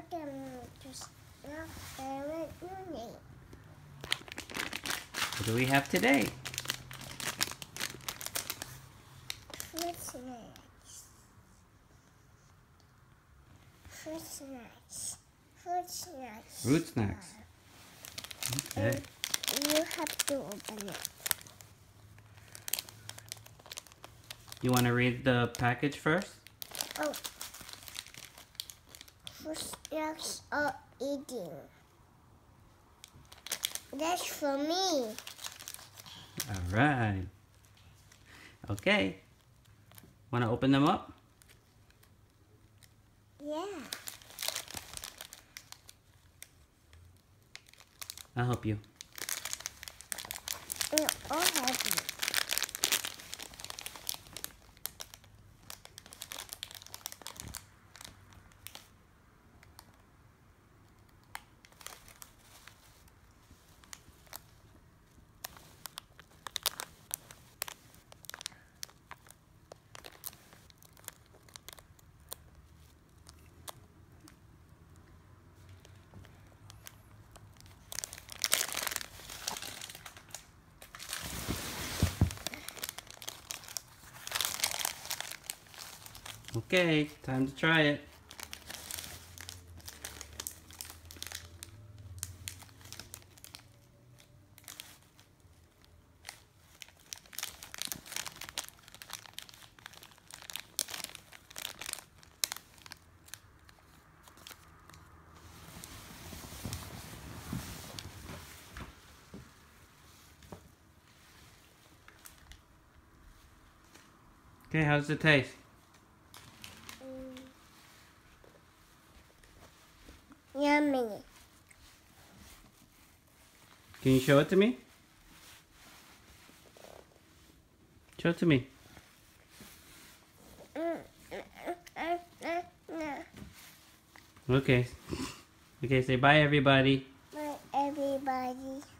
Just not favorite Noonie. What do we have today? Fruit snacks. Fruit snacks. Fruit snacks. Fruit snacks. Okay. You have to open it. You want to read the package first? Oh. Fruit snacks are eating. That's for me. All right. Okay. Want to open them up? Yeah. I'll help you. I'll help you. Okay, time to try it. Okay, how does it taste? Yummy. Can you show it to me? Show it to me. Okay. Okay, say bye everybody. Bye everybody.